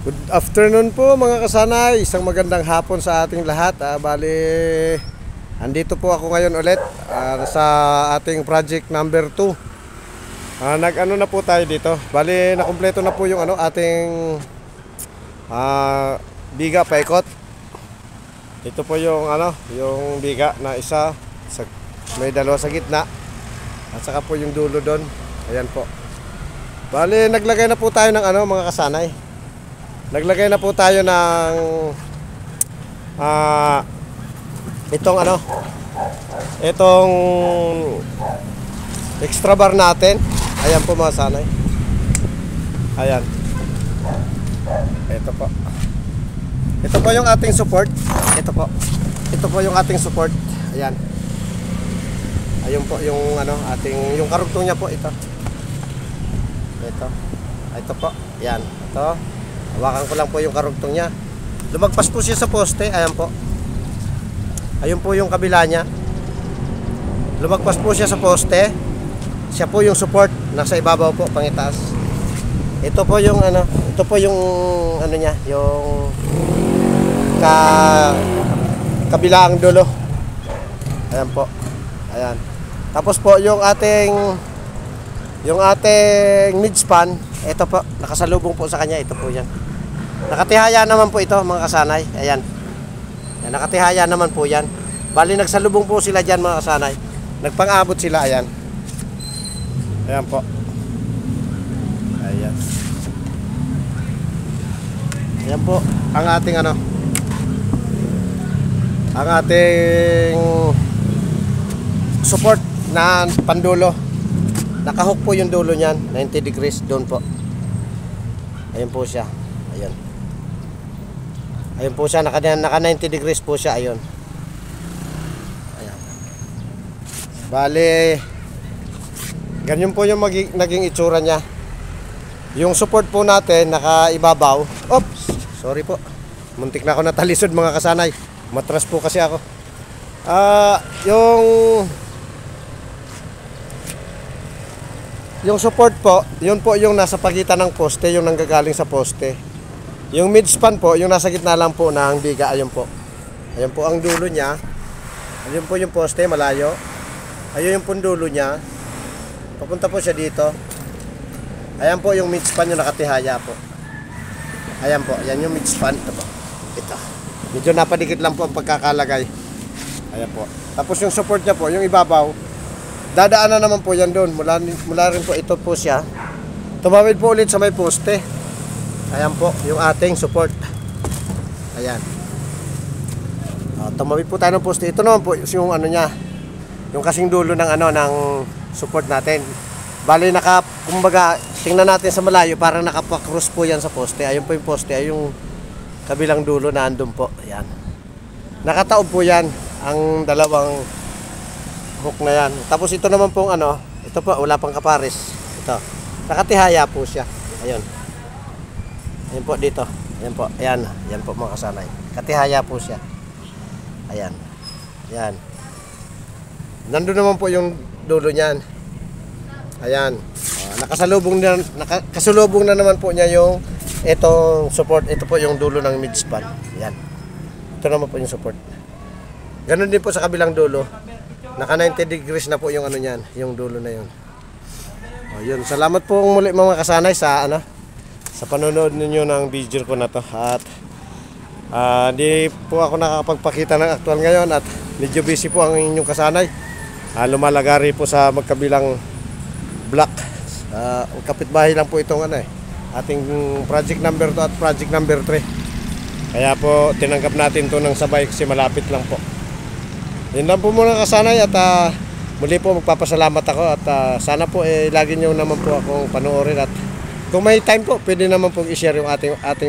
Good afternoon po mga kasanay. Isang magandang hapon sa ating lahat. Bali, andito po ako ngayon ulit sa ating project number 2. Nag-ano na po tayo dito. Bali, nakumpleto na po yung ating biga paikot. Ito po yung yung biga na isa may dalawa sa gitna. At saka po yung dulo doon. Ayan po. Bali, naglagay na po tayo ng mga kasanay. Naglagay na po tayo ng itong extra bar natin. Ayan po mga sanay. Ayan. Ito po. Ito po yung ating support. Ito po. Ito po yung ating support. Ayan. Ayun po yung yung karugtong niya po ito. Ito. Ito po. Ayan. Ito. Hawakan ko lang po yung karugtong niya. Lumagpas po siya sa poste. Ayan po. Ayun po yung kabila niya. Lumagpas po siya sa poste. Siya po yung support. Nasa ibabaw po, pangitaas. Ito po yung ito po yung niya, yung kabilaang dulo. Ayan po. Ayan. Tapos po yung ating midspan, ito po, nakasalubong po sa kanya. Ito po yan. Nakatihaya naman po ito mga kasanay. Ayan. Ayan, nakatihaya naman po yan. Bali nagsalubong po sila dyan mga kasanay. Nagpang-abot sila. Ayan. Ayan po. Ayan. Ayan po ang ating ang ating support na pandulo. Nakahook po yung dulo niyan, 90 degrees doon po. Ayun po siya. Ayun. Ayun po siya, naka 90 degrees po siya, ayun. Ayan. Bale, ganyan po yung naging itsura niya. Yung support po natin nakaibabaw. Oops, sorry po. Muntik na ako natalisod mga kasanay. Matras po kasi ako. Yung support po, yun po yung nasa pagitan ng poste, yung nanggagaling sa poste. Yung midspan po, yung nasa gitna lang po ng biga, ayun po. Ayun po ang dulo niya. Ayun po yung poste, malayo. Ayun yung pundulo niya. Papunta po siya dito. Ayan po yung midspan yung nakatihaya po. Ayan po, ayan yung midspan. Ito po. Ito. Medyo napadikit lang po ang pagkakalagay. Ayan po. Tapos yung support niya po, yung ibabaw, dadaanan naman po yan doon. Mula rin po ito po siya. Tumawid po ulit sa may poste. Ayan po, yung ating support. Ayan. Tumawid po tayo ng poste. Ito naman po yung niya. Yung kasing dulo ng ng support natin. Bali kumbaga, tingnan natin sa malayo, parang nakapakross po yan sa poste. Ayun po yung poste, ay yung kabilang dulo na andun po. Ayan. Nakataob po yan ang dalawang hook na yan. Tapos ito naman pong ito po, wala pang kapares. Ito. Nakatihaya po siya. Ayun. Ayun po dito. Ayun po. Ayan. Ayan po mga kasanay. Katihaya po siya. Ayan. Ayan. Nandun naman po yung dulo niyan. Ayan. Nakasalubong na naman po niya yung itong support. Ito po yung dulo ng midspan. Ayan. Ito naman po yung support. Ganun din po sa kabilang dulo. Naka 90 degrees na po yung niyan, yung dulo na yun. Yun, salamat po muli mga kasanay sa sa panonood ninyo ng video ko na to. At di po ako nakakapagpakita ng aktual ngayon at medyo busy po ang inyong kasanay. Lumalagari po sa magkabilang block. Kapitbahay lang po itong ating project number 2 at project number 3. Kaya po tinanggap natin to ng sabay kasi malapit lang po. Yun lang po muna kasanay at muli po magpapasalamat ako at sana po lagi nyo naman po akong panoorin at kung may time po pwede naman po i-share yung ating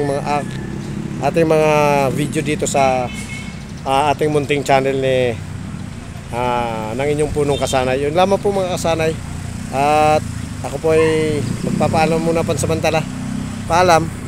mga video dito sa ating munting channel ng inyong punong kasanay. Yun lamang po mga kasanay at ako po ay magpapaalam muna pansamantala. Paalam.